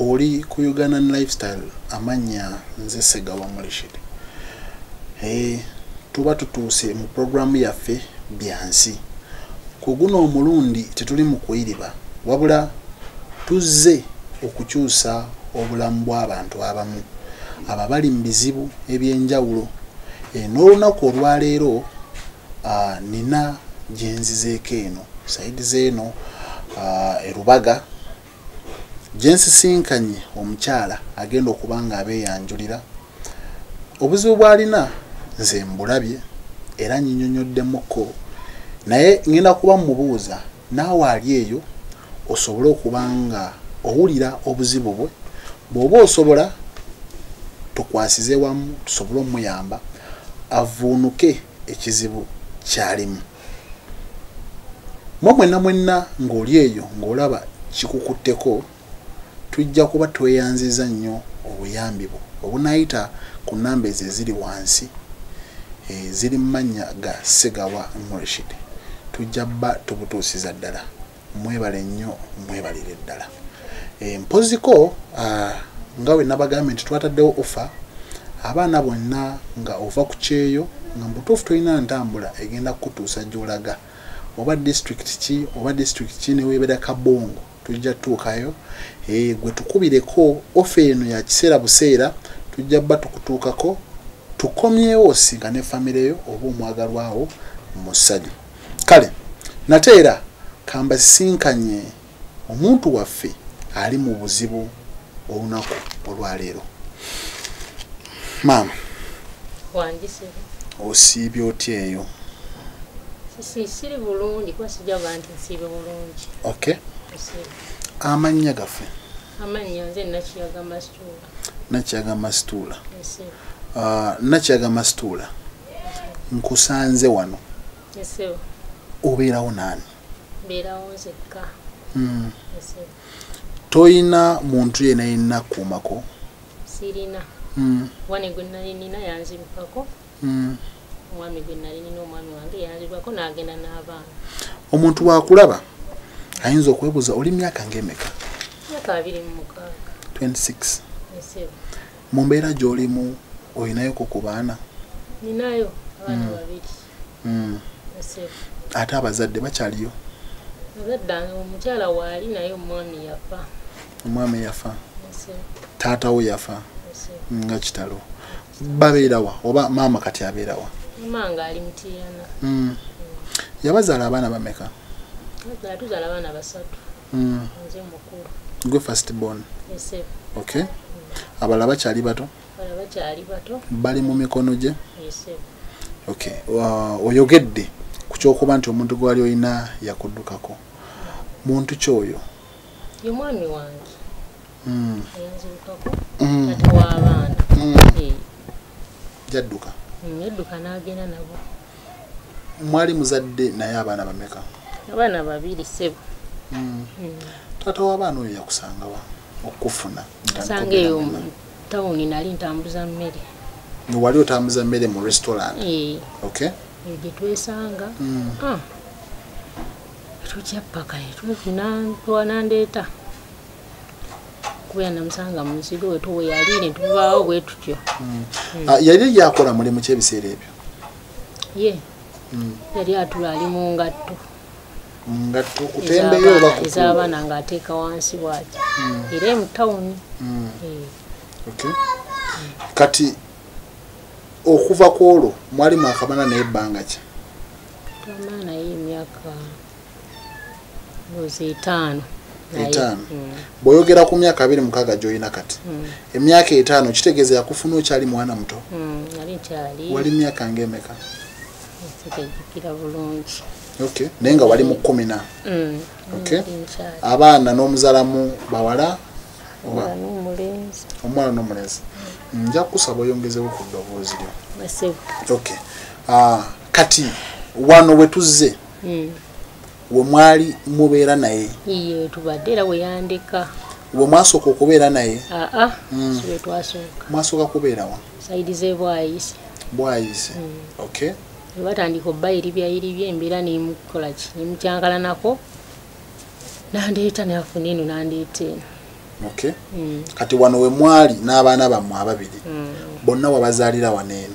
oli ku Ugandan lifestyle amanya nze Segawa Mulishid. Tuba tutuuse mu programu yaffe BYANSI. Ku guno omulundi tetuli mu kuyiriba wabula tuzze okukyusa obulamu bw'abantu abamu ababali mu bizibu ebyenjawulo. N'olunaku olwaleero nina gyenzizeeko eno saidi zeeno erubaga gyensisinkanye omukyala agenda okuba nga abeeyanjulira obuzibu bw'alina nze mbulabye era nyinyonyoddemukko naye ngenda kuba mubuuza naawe ali eyo osobole okuba nga owulira obuzibu bwe bw'oba osobola tukwasize wamu tusobole omuyamba avuunuke ekizibu kyalimu. Mwenna ng'oli eyo ng'olaba kikukutteko tujja kuba tweyanziza nnyo obuyambi bwo obunaayita ku nnamba ezo eziri wansi ziri mu mannya ga Segawa Mulishid. Tujja bba tubutuusiza ddala. Mwebale nnyo mwebalire ddala. Mpoziko nga we nabagambye nti twataddewo ofa abaana bonna nga ova ku kyeyo nga mbutuufu tolina ntambula egenda kutuusa gy'olaga oba district ki ne weebera Kabongo tujja tuukayo gwe tukubireko ofa eno ya kiseera buseera tujja bba tukutuukako tukomyewo osinga ne famire yo oba omwagalwawo musajja. Kale nate era kambasinkanye omuntu waffe ali mu buzibu olunaku olwaleero. Maama wandise osiibye otya eyo? Siri bulungi kuba sijaba nti nsiibe bulungi. Okay. Amannya gaffe? Amannya nze Nakiyaga Masituula. Nakiyaga Masituula. Nakiyaga Masituula. Nkusanze wano. Yesebo. Obeerawo nani? Mbeerawo nzekka. Yesebo. Toyina muntu yenna kuumako? Sirina. Wane gwe nali nina yanzilukako. Omwami gwe nali nina omwami wange yanzilukako n'agenda n'abaana. Omuntu wakulaba ayinza okwebuuza oli myaka ng'emeka? Myaka 26. 26. Yesebo. Mu mbeera gy'olimu oyinayoko ku baana? Ninayo abaana babiri. Yesebo. Ate abazadde bakyaliyo? Abazadde omukyala waali naye omwami yafa. Omwami yafa? Yesebo. Taata wo yafa? Nga kitalo. Babeerawa oba maama kati abeerawa? Manga ali Mutiyana. Yabazaala abaana bameka? Tuzaala abaana 3. Nze mukulu. Gwe first born? Yesebo. Okay. Abalala bakyali bato? Abalala bakyali bato. Bali mu mikono gye? Yesebo. Okay. Oyogedde ku kyokuba nti omuntu gwali oyina yakuddukako. Muntu kyoyo? Ye mwami wange. Yanzilukako. Taata w'abaana. Jadduka? Yadduka n'agenda nabo. Mwali muzadde naye abaana bameka? Abaana 2 ssebo. Taata w'abaana oyo yakusangawa okufuna? Nsanga eyo mu tawuni nali ntambuza mmere. Wali otambuza mmere mu restaurant? Okay. Gye twesanga. Tujja paka twanandeeta. Kuba namusanga mu nsigo wetu we yali ne tuvaawo bwe tutyo. Yali yakola mulimu ki ebiseera ebyo? Yali atula ali mu ngatto. Ngatto kutembeyo oba kutuula? Ez'abaana ng'ateeka wansi bw'ati. Era mu tawuni. Okay. Kati okuva ku olwo mwali mwakamana naye ebbanga ki? Twamala naye emyaka 5. 5. Bw'oyogera ku myaka 26 gy'olina kati. Emyaka 5 kitegeeza yakufuna okyali mwana muto? Yali nkyali. Wali myaka ng'emeka? Sitegekera bulungi. Okay. Naye nga wali mu 14. Okay. Abaana n'omuzaalamu bawala? Omwana n'omulenzi. Nja kusaba oyongezewo ku ddoboozi lyo. Okay. Kati wano we tuzze we mwali mubeera naye? Tubadde era we yandeka. We mwasooka okubeera naye? Siwe twasooka. Mwasooka kubeera wa? Saidi ze Bwayise. Bwayise. Okay. Batandika obbayiribya embeera nemukola ki nemukyankalanako nandeeta nafuna eno nandeeta eno. Okay. Kati wano we mwali n'abaana bammwe ababiri. Bonna wabazaalira waneeno.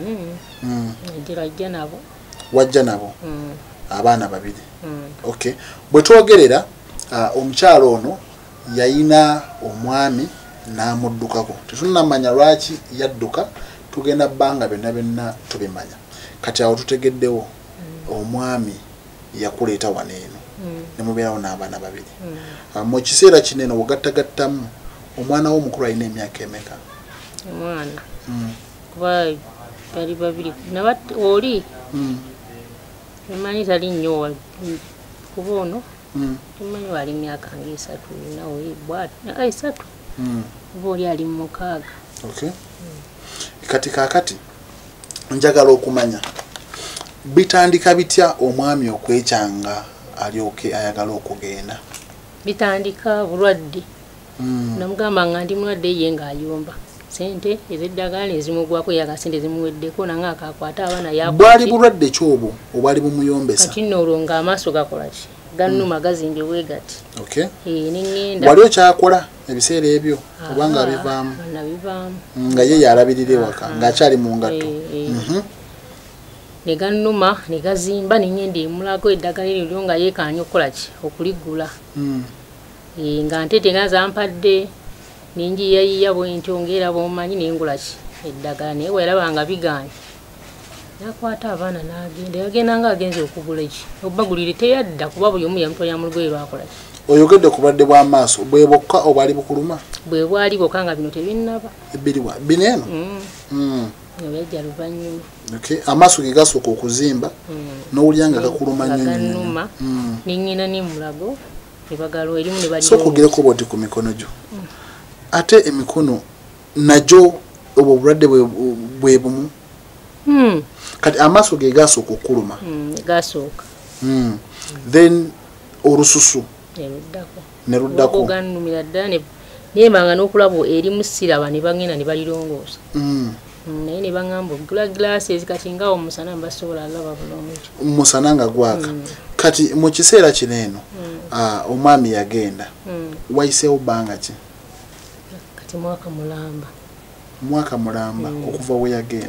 Wajja nabo. Abaana babiri. Okay. Bwe twogerera omukyalo ono yayina omwami n'amuddukako. Tetunnamanya lwaki yadduka, tugenda bbanga byonna tubimanya. Kati awo tutegeddewo omwami yakuleeta waneeno ne mubeerawo n'abaana babiri. Mu kiseera kinene ogattagattamu omwana wo omukulu alina emyaka emeka? Omwana kuba bali babiri oli emanyi tali nnyo kuba ono tumanyi wali myaka ng'esatu nawe bwati esatu kuba oli ali mu mukaaga. Okay. Kati kaakati njagala okumanya bitandika bitya omwami okwekyanga alyoke ayagala okugenda? Bitandika bulwadde. Namugamba nga ndi mulwadde ye ng'ayomba sente eziddagala ezimugwako yakasente zimuweddeko nanga akakwata abaana yakwata. Bwali bulwadde kyobwo obwali bumuyombesa? Kati nno olwo amaaso gakola ki gannuma gazimbye bwe gati. Okay. Nengenda wali okyakola ebiseera ebyo obanga bivaamu? Nabivaamu nga ye yalabirira ewaka ng'akyali mu ngatto. Ne gannuma ne gazimba nengenda emulago eddagala eryo nga yeekaanya okukola ki okuligula. Nga ntete nga zampadde ninjiyayiya bwentyo ng'era bw'omanyi nengula ki eddagala naye weraba nga bigaanye nakwata abaana n'agenda. Yagenda nga agenze okugula ki obagulire teyadda kuba buli omu yamutwalira mu lugoye lwakola ki. Oyogedde ku bulwadde bw'amaaso bwe bwokka obwali bukuluma? Bwe bwali bwokka nga bino tebinnaba. Ebbiriwa bineeno? Yajja luvannyuma. Okay. Amaaso ge gasooka okuzimba n'owulira nga gakuluma nnyo. Nengenda n'emulago ebagalo erimu ne bali. So kugereko bwoti ku mikono gyo. Ate emikono nagyo obwo bulwadde bwe bumu? Kati amaaso ge gasooka okuluma? Gasooka. Then olususu neruddako gannumira ddala nembanga n'okulabo erimu siraba ne bagenda ne balirongoosa. Naye ne baŋŋamba ogula glasses kati nga omusana mbasobola alaba bulungi. Omusana nga gwaka. Kati mu kiseera kino eno omwami yagenda wayiseewo bbanga ki? Kati mwaka mulamba. Mwaka mulamba okuva we yagenda?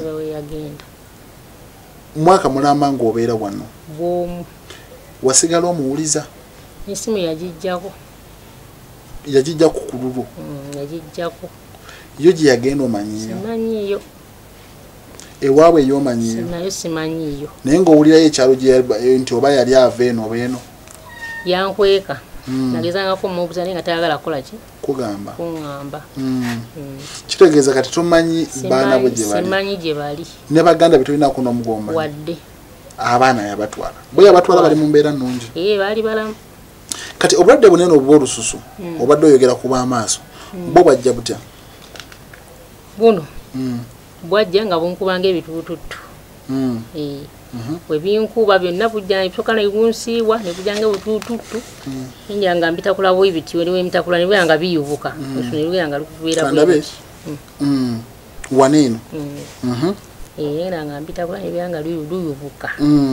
Mwaka mulamba ng'obeera wano? Bw'omu. Wasigala omuwuliza? Esimu yagijjako. Yagijjako ku lulwo? Yagijjako. Yo gye yagenda omanyiyo? Simanyiyo. Ewaabwe y'omanyiyo? Nayo simanyiyo. Naye ng'owulirayo ekyalo nti oba yali ava eno oba eno? Yankweka. Nagezangako mubuuza naye nga tayagala kukola ki? Kugamba? Kuŋŋamba. Kitegeeza kati tomanyi baana bo gye bali? Simanyi gye bali. Ne baganda be tolinaako n'omugomba? Wadde. Abaana yabatwala? Bwe yabatwala bali mu mbeera nnungi? Baali balamu. Kati obulwadde bunene obw'olususu obadde oyogera ku bw'amaaso bo bwajja butya? Buno bwajja nga bunkubanga ebituututu. Bwe binkuba byonna bujja ebisooka ne bunsiibwa ne bujjanga obutuututu njira nga mbitakula bwe biti waliwo emitakula ne bwera nga biyubuka ne bwera nga lukubeera bwe waneeno era nga mbitakula ne bwera nga luyubuka.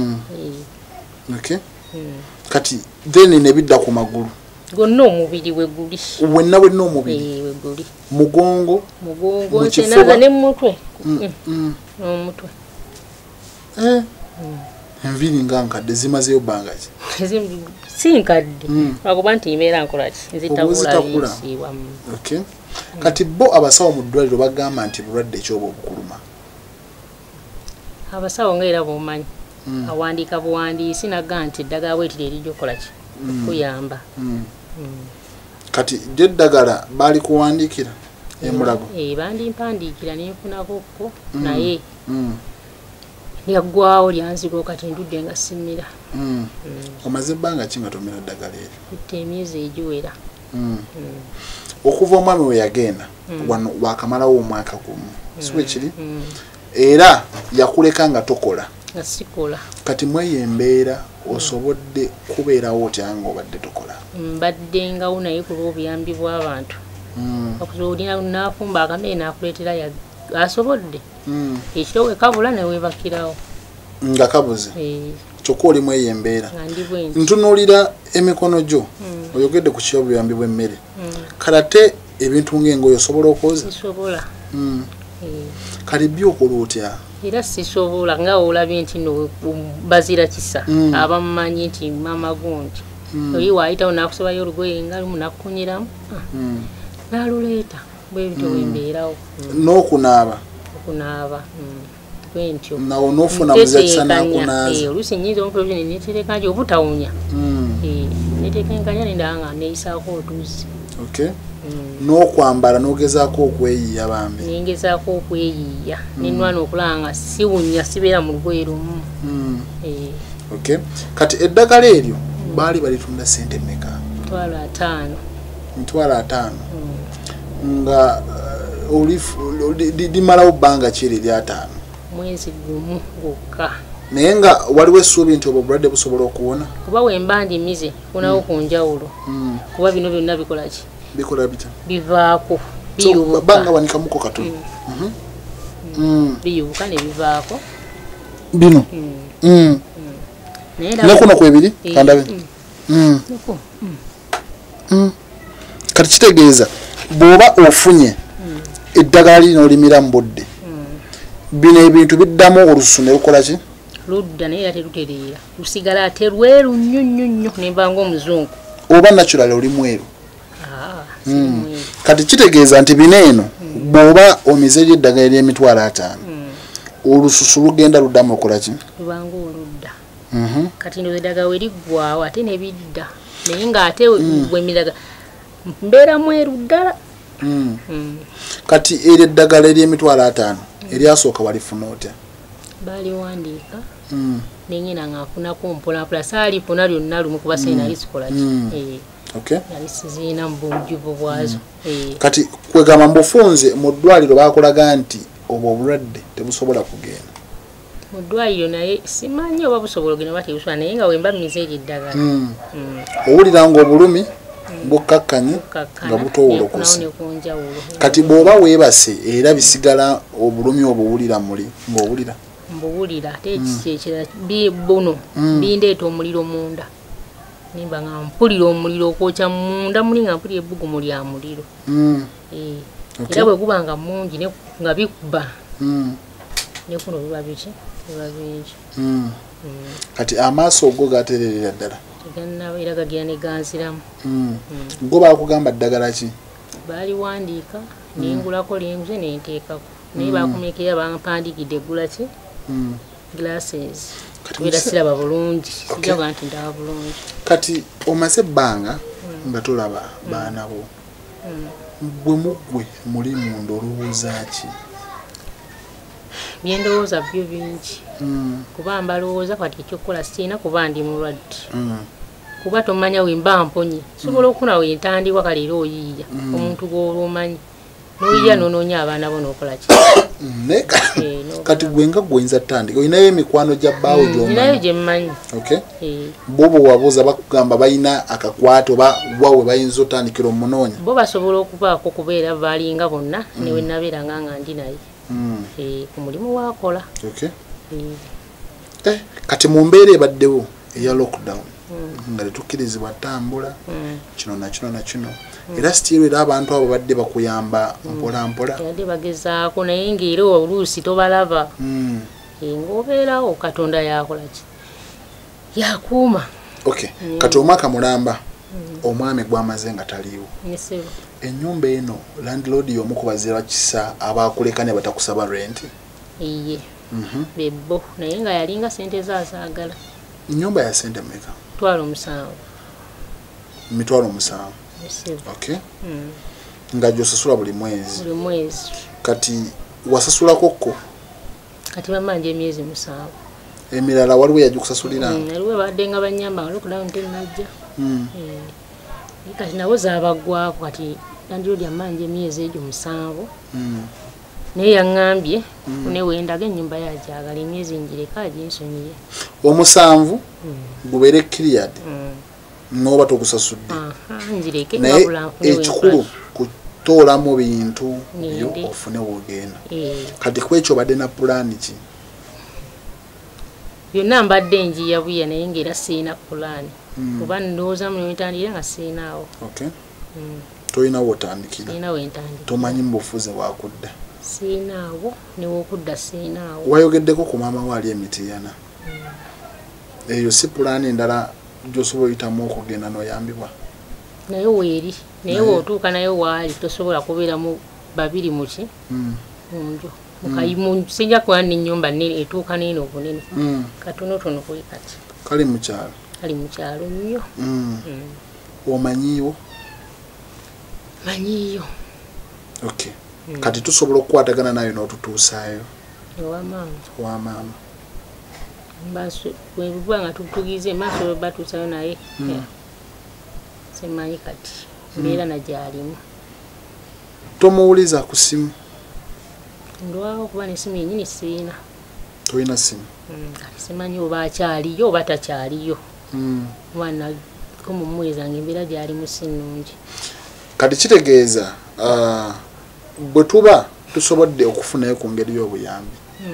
Okay. Kati then ne bidda ku magulu gonna omubiri we guli wenna omubiri we guli mugongo senaza ne mutwe n'omutwe enviri nga nkadde zimazeyo bbanga ki? Si nkadde akuba nti mbeera nkola ki nzitakula. Okay. Kati bo abasawo mu ddwaliro bagamba nti bulwadde ekyoba obukuluma? Abasawo ng'era bw'omanyi awandiika buwandiisi nagamba nti eddagala bwetiri erijja okukola ki kuyamba. Kati eddagala baali kuwandiikira emulago? Bandimpandiikira nenfunako ko naye lyaggwawo lyanzirwa kati ndudde nga simira. Omaze ebbanga ki nga tomira ddagala eryo? Kutte emyezi egiwera. Okuva omwami we yagenda wano wakamalawo omwaka gumu si bwe kiri? Era yakuleka nga tokola? Sikola. Kati mweyo embeera osobodde kubeerawo otya nga obadde tokola? Mbadde ngawo naye ku lw'obuyambi bw'abantu. Olina n'afumba akamere n'akuleetera asobodde. Ekiro we kabula ne weebakirawo. Nga kabuze? Kyokka oli mweyo embeera. Ntunuulira emikono gyo oyogedde ku kyobuyambi bw'emmere. karate ebintu ng'engoye osobola okwoza? Sisobola. Kali byo okolotya? Era sisobola nga olabye nti no bazira kisa abamanyi nti mama gundi oyi waayitawo n'akusobayo olugoye nga lumu nakukunyiramu n'aluleeta bwe bityo wembeerawo n'okunaaba bwentyo nawo n'ofuna muzakisa n'akunaaza oluusi nnyinza omukozi neeterekanje obutawunya netekenkanya nendanga neeyisaako otuuzi n'okwambala n'ogezaako okweyiiya bambi nengezaako okweyiiya nenwana okulaba nga siwunya sibeera mu lugoye lumu kati eddagala eryo baali balitunda sente mmeka? 5,000 nga limalawo bbanga ki eryo erya 5? Mwezi gumu gwokka. Naye nga waliwo essuubi nti obwo obulwadde busobola okuwona? Kuba wemba ndimize kunawo ku njawulo kuba bino byonna bikola ki? Bikola bitya? Bivaako biyubuka banga wanikamuko katono biyubuka ne bivaako bino nekuno kwebiri kandabe kati kitegeeza bw'oba ofunye eddagala lino olimira mu budde bino ebintu biddamu olususu ne lukola ki? Ludda naye era terutereera lusigala ate lweru nnyo nnyo nnyo nemba ng'omuzungu oba naturally oli mweru. Kati kitegeeza nti bino eno bw'oba omize eddagala ery'emitwalo 5 olususu lugenda luddamu okola ki? Lubanga oludda. Kati ndo eddagala we liggwawo ate ne bidda naye ng'ate bwemiraga mbeera mweru ddala. Kati eryo eddagala ery'emitwalo 5 eryasooka walifuna otya? Baaliwandiika nengena nga nfunako mpolampola saalifuna lyonna lumu kuba seenali sikola ki yali siziina mu bujjuvu bwazo. Kati kwegamba mbufunze mu ddwaliro baakulaga nti obwo obulwadde tebusobola kugenda mu ddwaliro naye simanyi oba busobola ogenda oba tebusobola naye nga wemba mize eryo eddagala owulira ng'obulumi bukkakkanye nga butowolokosa. Kati bw'oba weebase era bisigala obulumi obuwulira muli ng'owulira mbuwulira ate ekikyeekera buno bindeeta omuliro munda nimba nga mpulira omuliro okwokya munda muli nga mpulira ebbugumu lya muliro era bwe guba nga mungi nga bikuba ne kuno biba biki biba bingi. Kati amaaso go gatererera ddala era gagira ne ganziramu. Go baakugamba ddagala ki? Baaliwandiika nengulako lenguze nenteekako naye baakumekera bampandiikidde eggula ki glasses era siraba bulungi sijaga nti ndaba bulungi. Kati omaze ebbanga nga tolaba baana bo bwe muggwe muli munda olowooza ki? Byendowooza byo bingi kuba mbalowooza kati ekyokukola sirina kuba ndi mulwadde kuba tomanya wemba mponye sobola okufuna wentandikwa kaleero oyiiya omuntu gw'olwomanyi n'oyiiya n'onoonya abaana bo n'okola ki? Kati gwenga gwenza tandika olinayo emikwano gya bbaawo gy'omanyi gye mmanyi bo bwe wabuuza bakugamba balina akakwate oba wawe bayinza otandikira omunoonya? Bo basobola okubaako kubeera balinga bonna newe nabeera nga ndi naye ku mulimu waakola. Kati mu mbeera ebaddewo eya lockdown nga tetukkirizibwa ttambula kino nakino era sitiiru era abantu abo badde bakuyamba mpolampola yadde bagezaako naye ng'era oluusi tobalaba ng'obeerawo Katonda yakola ki yakuuma. Kati omwaka mulamba omwami gwamaze nga taliiwo ennyumba eno landlord y'omu ku bazira kisa abaakuleka ne batakusaba rent? Iye bebbo naye nga yalinga sente zaazaagala. Ennyumba ya sente mmeka? 7,000. 7,000. Nga gy'osasula buli mwezi? Buli mwezi. Kati wasasulako ko? Kati bamanja emyezi 7. Emirala waliwo yagikusasulira? Waliwo badde nga banyamba nga lockdown tennajja. Kati nabo zaabaggwako kati landlord amanja emyezi egyo 7. Naye yaŋŋambye ne wendaga ennyumba yagyagala emyezi ngireka aginsonyiye. 7 gubeere cleared n'oba togusasudde naye ekikulu kutoolamu bintu byo ofune wogenda. Kati kwekyo badde na pulaani ki? Byonna mbadde njiya buya naye ng'era sirina pulaani kuba ndowooza mu ntandikira nga sirinaawo. toyina wotandikira sina wentandikira tomanyi mbufuze wakudda sinaawo newokudda sinaawo wayogeddeko ku maama waali emitiyana eyo si pulaani endala gyosobola oyitamu okugenda noyambibwa naye weeri naye wotuuka naye waali tosobola kubeeramu babiri muki munju sijja kuba n'ennyumba nnene etuuka nene obunene katonotono kuli kati kali mukyalo nnyo omanyiiwo manyiiyo okay kati tusobola okukwatagana nayo n'otutuusaayo owamaama bwebuba nga tutugize maaso batuusayo naye simanyi kati mbeera nagyalimu tomuwuliza ku simu ndwawo okuba n'essimu yennyini siina toyina simu kati simanyi oba akyaliyo oba takyaliyo mwana ko mu mwezi nga embeera gyalimu si nnungi kati kitegeeza bwe tuba tusobodde okufunayo ku ngeri y'obuyambi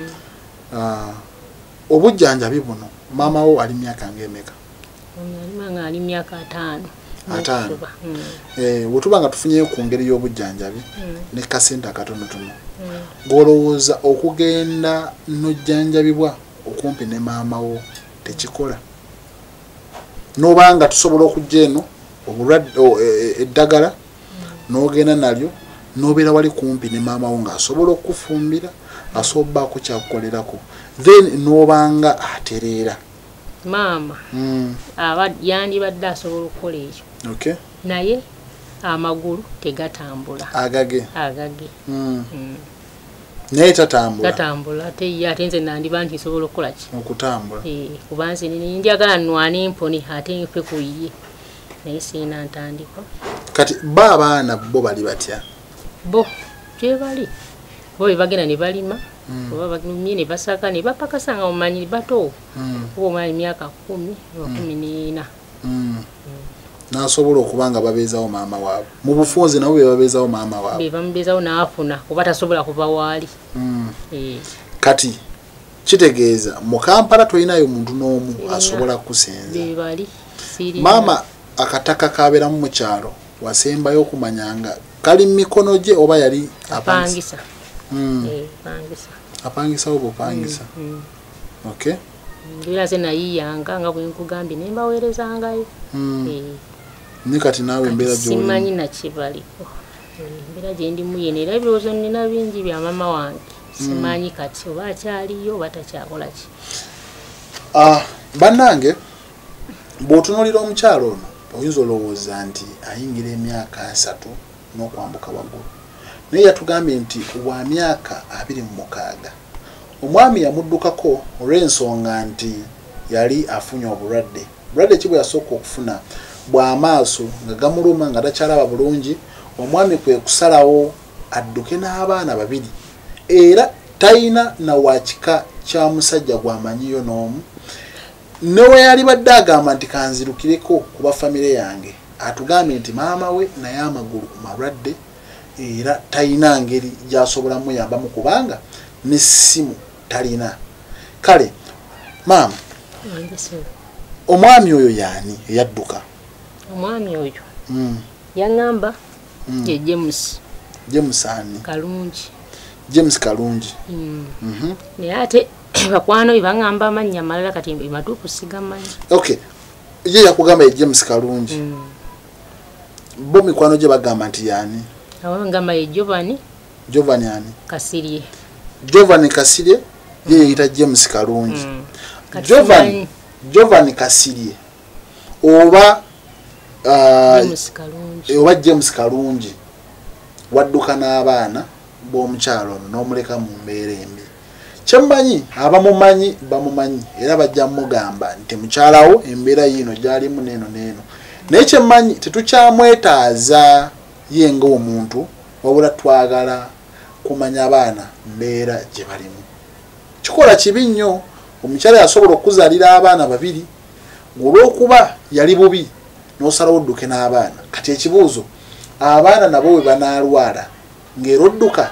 obujjanjabi buno maama wo ali myaka ng'emeka nga ali myaka 5 bwe tuba nga tufunyeyo ku ngeri y'obujjanjabi ne kasente akatonotono ng'olowooza okugenda n'ojjanjabibwa okumpi ne maama wo tekikola n'obanga tusobola okujja eno eddagala n'ogenda nalyo n'obeera wali kumpi ne maama wo ng'asobola okufumbira asobbaako kyakukolerako then n'obanga atereera maama yandibadde asobola okukola ekyo naye amagulu tegatambula agage naye tatambula ate nze nandiba nti nsobola okukola ki okutambula kuba nze njagala nnwane empone ate nfe ku ye naye siina ntandikwa kati bo abaana bo bali batya bo gyebali bo bebagenda ne balima oba balumye ne basaka ne bapakasa nga mumanyi bato oba omwana emyaka 10 n'asobola okuba nga babeezawo maama waabwe mu bufunze nabo be babeezawo maama waabwe bamubeezawo n'afuna kuba tasobola kuva waali kati kitegeeza mu Kampala tolinayo muntu n'omu asobola kusenza maama akataka kabeeramu mu kyalo wasembayo okumanyanga kali mu mikono gye oba yali apangisa apangisa oba opangisa okay ndira ze nayiyanga nga bwe nkugambye ne mbaweerezangayo ne kati naawe embeera gy'oli simanyi nakibaliko embeera gye ndimu yene era ebirowoozo nnina bingi bya maama wange simanyi kati oba akyaliyo oba takyakola ki bannange bw'otunuulira omukyalo ono oyinza olowooza nti ayingira emyaka 3 n'okwambuka waggulu naye yatugambye nti wa myaka 26 omwami yamuddukako olw'ensonga nti yali afunye obulwadde ki bwe yasooka okufuna bw'amaaso nga gamuluma nga takyalaba bulungi omwami kwe kusalawo adduke n'abaana 2 era talina na wakika kya musajja gw'amanyiyo n'omu newe yali badde agamba nti kanzirukireko kuba famire yange atugambye nti maama we naye amagulu malwadde era talina ngeri gy'asobola muyambamu kubanga n'essimu talina kale maama omwami oyo yaani eyadduka omwami oyo yaŋŋamba ye James ani Kalungi James Kalungi naye ate bakwano be baŋŋamba amannya amalala kati matuufu sigamanyi okay ye yakugamba ye James Kalungi bo mikwano gye bagamba nti yaani ngamba ye Giovanni ani Kasirye ye yeyita James Kalungi Giovanni Kasirye oba James Kalungi wadduka n'abaana b'omukyalo ono n'omuleka mu mbeera embi kyemmanyi abamumanyi bamumanyi era bajja mugamba nti mukyalawo embeera yino gyalimu neeno naye kyemmanyi tetukyamwetaaza ye ng'omuntu wabula twagala kumanya abaana mbeera gye balimu kikola kibi nnyo omukyala yasobola okuzaalira abaana 2 olw'okuba yali bubi n'osalawo odduke n'abaana kati ekibuuzo abaana nabo bwe banaalwala ng'era odduka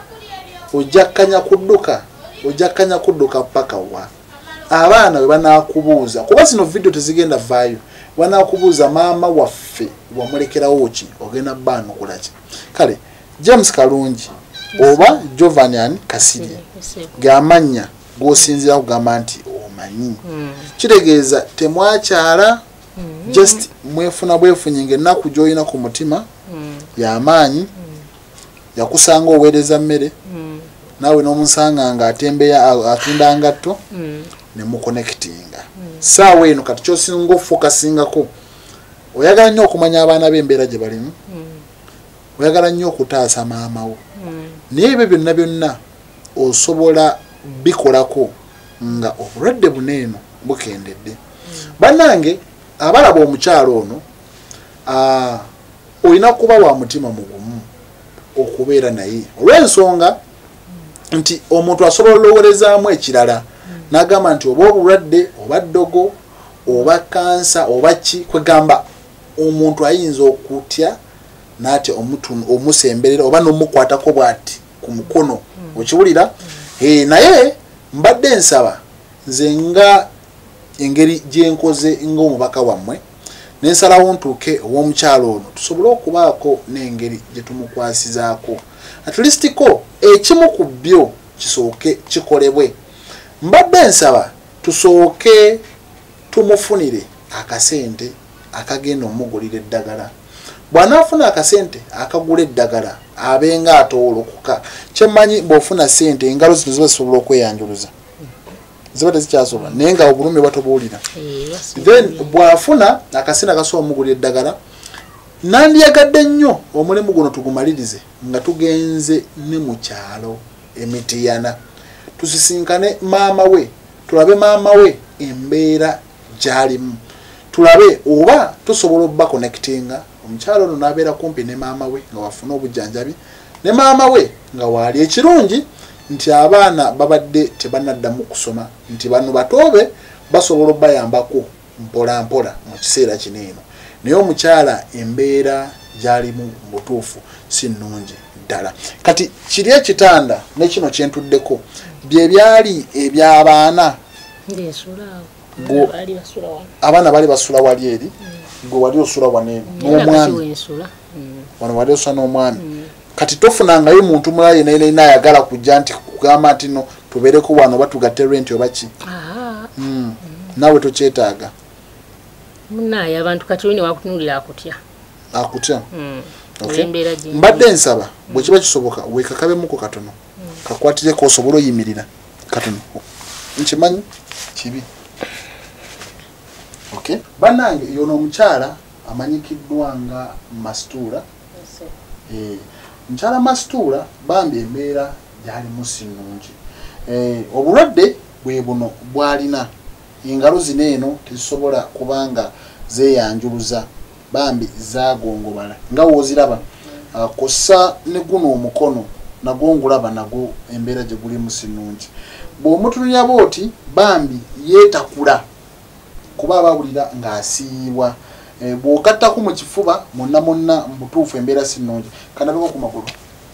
ojjakkanya kudduka paka wa abaana bwe banaakubuuza kuba zino video tezigenda vaayo wanakubuuza maama waffe wamulekerawo ki ogenda bbaano okolaki kale James Kalungi oba Jovanian Kasirye gamannya gosinzira kugamba nti omanyi kitegeeza temwakyala just mwefuna bwefunyinga ennaku gy'olina ku mutima y'amaanyi yakusanga oweereza mmere naawe n'omusanga nga atunda ngatto ne muconnectinga saawa eno kati kyosinga okufokasingako oyagala nnyo okumanya abaana b'embeera gye balimu oyagala nnyo okutaasa maama wo naye ebyo byonna byonna osobola bikolako nga obulwadde buneeno bukendedde bannange abalaba omukyalo ono olina kuba wa mutima mugumu okubeera naye olw'ensonga nti omuntu asobola olowoolezaamu ekirala n'agamba nti oba obulwadde oba ddogo oba kansa oba ki kwegamba omuntu ayinza okutya naate omusemberera oba n'omukwatako bw'ati ku mukono okiwulira naye mbadde nsaba nze nga engeri gyenkoze ng'omubaka wammwe nensalawo ntuuke ow'omukyalo ono tusobole okubaako n'engeri gye tumukwasizaako at least ko ekimu ku byo kisooke kikolebwe mbadde nsaba tusooke tumufunire akasente akagenda omugulira eddagala bw'anaafuna akasente akagula eddagala abenga atoolokoka kyemmanyi bw'ofuna sente engalo zino ziba zisobola okweyanjuluza ziba tezikyasobola naye nga obulumi batobuwulira then bw'afuna akasente akasobola omugulira eddagala nandiyagadde nnyo omulimu guno tugumalirize nga tugenze ne mu kyalo emitiyana tusisinkane maama we tulabe maama we embeera gy'alimu tulabe oba tusobola obba connectinga omukyalo ono n'abeera kumpi ne maama we nga wafuna obujjanjabi ne maama we nga waali ekirungi nti abaana babadde tebannaddamu kusoma nti bano batoobe basobola obbayambako mpola mpola mu kiseera kino eno naye omukyala embeera gy'alimu butuufu si nnungi ddala kati kiri ekitanda ne kino kyentuddeko bye byali eby'abaana abaana bali basula wali eri gwe wali osula waneeno n'omwami wano wali osula n'omwami kati tofunangayo muntu mulala yenayina ayagala kujja nti kugamba nti no tubeereko wano oba tugatte renti oba ki naawe tokyetaaga munaye abantu kati olina wakutunulira akutya mbadde nsaba bwe kiba kisoboka weekakabemuko katono kakwatireko osobola oyimirira katono nkimanyi kibi bannange yono omukyala amanyikiddwa nga Mastura mukyala Mastura bambi embeera gyalimu si nnungi obulwadde bwe buno bwalina engalo zino eno tezisobola kubanga zeeyanjuluza bambi zagongobala nga wooziraba kossa ne guno omukono nagwo ngulaba nagwo embeera gye gulimu si nnungi bw'omutununya booti bambi yeetakula kuba abawulira ng'asiibwa bw'ogattako mu kifuba monna mu butuufu embeera si nnungi kanabeko ku magulu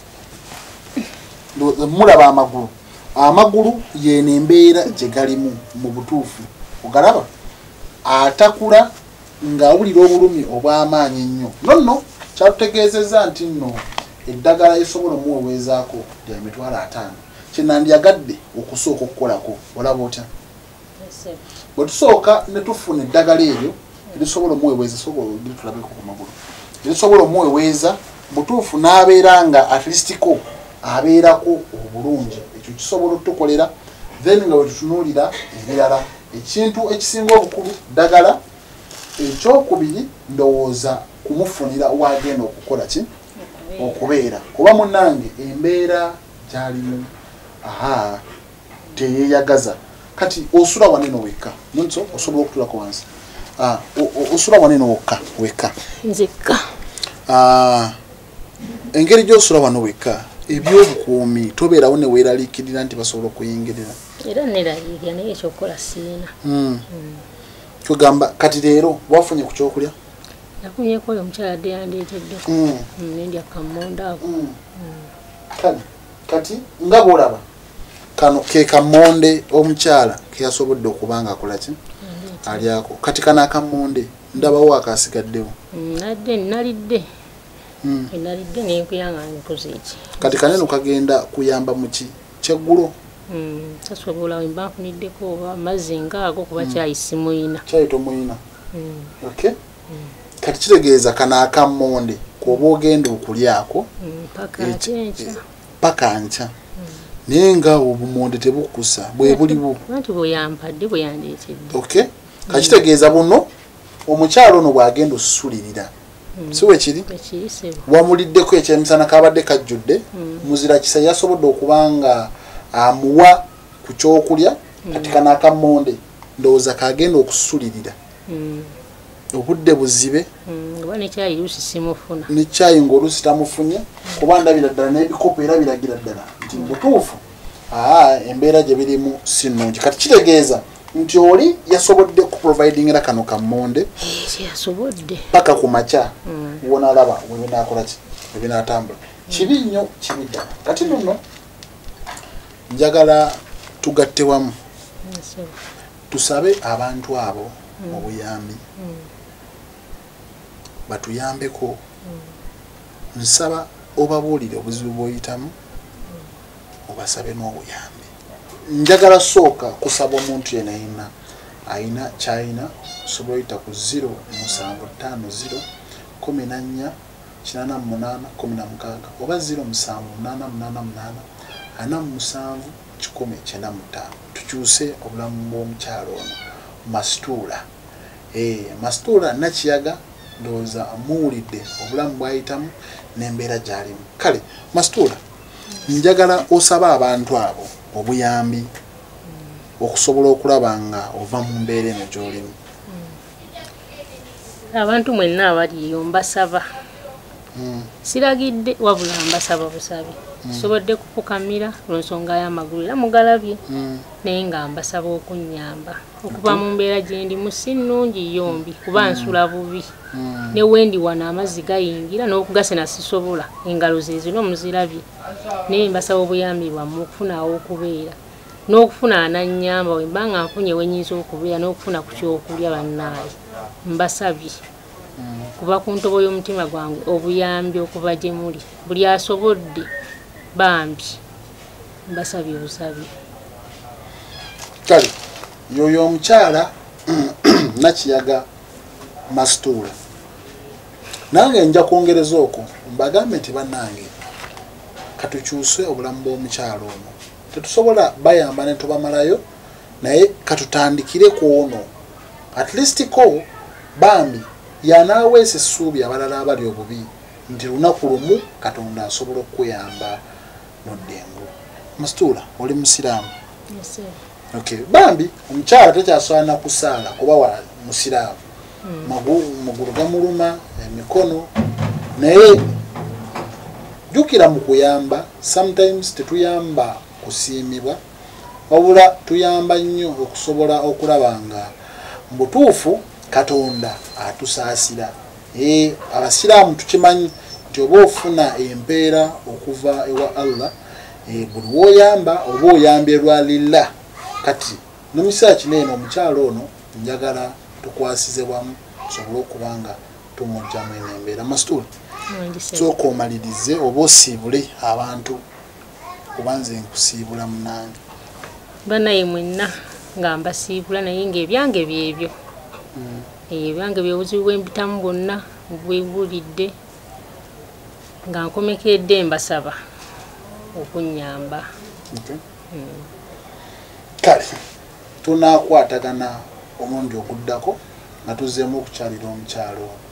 mulaba amagulu yeeno embeera gye galimu mu butuufu ogalaba atakula ng'awulira obulumi obw'amaanyi ennyo nonno kyatutegeezezza nti nno eddagala esobola omuweweezaako lya $500 kyenandiyagadde okusooka okukolako olaba otya bwe tusooka ne tufuna eddagala eryo erisobola omuweweeza tulabeko ku magulu erisobola omuweweeza butuufu n'abeera nga at least ko abeerako obulungi ekyo kisobola otukolera then nga bwe tutunuulira ebirala ekintu ekisinga obukulu ddagala ekyokubiri ndowooza kumufunira wagenda okukola ki okubeera kuba munnange embeera gyalimu teyeeyagaza kati osula waneeno wekka nonso osobola okutulako wansi osula waneeno wekka nzekka engeri gy'osula wano wekka ebyobukuumi tobeerawo ne weeraliikirira nti basobola okuyingirira era neraliikira naye ekyokukola siina kyogamba kati leero wafunye ku kyokulya nakunyeko oyo omukyala adde yandeeteddeko nendya kammonda ako kati nga bwolaba kano ke kammonde omukyala keyasobodde okubanga akola ki alyako kati kana akammonde ndabawo akasigaddewo nalidde nenkuyanga nkoze eki kati kanene kagenda kuyamba muki kyeggulo tasobola wemba nfuniddeko oba amazzi ngaago kuba kyayi simuyina kyayi tomuyina okay kati kitegeeza kanaakammonde kuba ogenda okulyako paka nca naye nga obumonde tebukusa bwe bulibu anti bweyampadde bweyandeetedde okay kakitegeeza buno omukyalo ono bwagenda osusulirira siwe kiri wamuliddeko ekyemisana kabadde kajjudde muzira kisa yasobodde okubanga amuwa ku kyokulya kati kanaakammonde ndowooza kagenda okususulirira obudde buzibe nekyayi ng'oluusi tamufunye kuba ndabira ddala n'ebikopo era biragira ddala nti mutuufu embeera gye birimu si nnungi kati kitegeeza nti oli yasobodde kuprovidingira kano kammonde paka ku makya wona alaba webinaakola ki webinaatambula kibi nnyo kibi ddala kati nno njagala tugatte wamu tusabe abantu abo mu buyambi batuyambeko nsaba obabuulire obuzibu bw'oyitamu obasabe n'obuyambi njagala sooka kusaba omuntu yena yena ayina kyayina osobola oyita ku 0750 14 88 16 oba 0788 47 195 tukyuse obulamu bw'omukyalo ono Masituula Masituula nakiyaga ndowooza amuwulidde obulamu bw'ayitamu n'embeera gy'alimu kale Masituula njagala osaba abantu abo obuyambi okusobola okulaba nga ova mu mbeera eno gy'olimu abantu mwenna abaliyo mbasaba siragidde wabula mbasaba busabe sobodde kukukamira olw'ensonga y'amagulu era mugalabye naye nga mbasaba okunnyamba okuva mu mbeera gye ndimu si nnungi yombi kuba nsula bubi ne wendi wano amazzi gayingira n'okugasena sisobola engalo ze zino muzirabye naye mbasaba obuyambi bwammwe okufunawo okubeera n'okufuna anannyamba wemba nga nfunye wenyinza okubeera n'okufuna ku kyokulya bannaaye mbasabye kuba ku ntobo y'omutima gwange obuyambi okuva gye muli buli asobodde bambi mbasabye obusabi kale yoyo omukyala nakiyaga Masituula nange nja kwongereza okwo mbagambe nti bannange katukyuse obulamu bw'omukyalo ono tetusobola bayamba ne tubamalayo naye katutandikire ku ono at least ko bambi yanaaweesa essuubi abalala abali obubi nti lunaku lumu Katonda asobola okuyamba n'oddengu Masituula oli musiraamu okay bambi omukyala tekyasobola kusaala kuba wa musiraamu magulu gamuluma emikono naye jukira mu kuyamba sometimes tetuyamba kusiimibwa wabula tuyamba nnyo okusobola okulaba nga mbutuufu Katonda atusaasira abasiraamu tukimanyi nti oba ofuna empeera okuva ewa Allah buli woyamba oba oyambirwa lillah kati nomukiseera kineeno omukyalo ono njagala tukwasize wamu tusobole okubanga tumujjamu eno embeera Masituula sooka omalirize oba osiibule abantu kubanze nkusiibula munange banaye mwenna nga mbasiibula naye ng'ebyange byebyo ebyange byobuzibu bwembitamu bwonna bwebulidde nga nkomekedde mbasaba okunnyamba kale tunaakwatagana omulundi oguddako nga tuzzeemu okukyalira omukyalo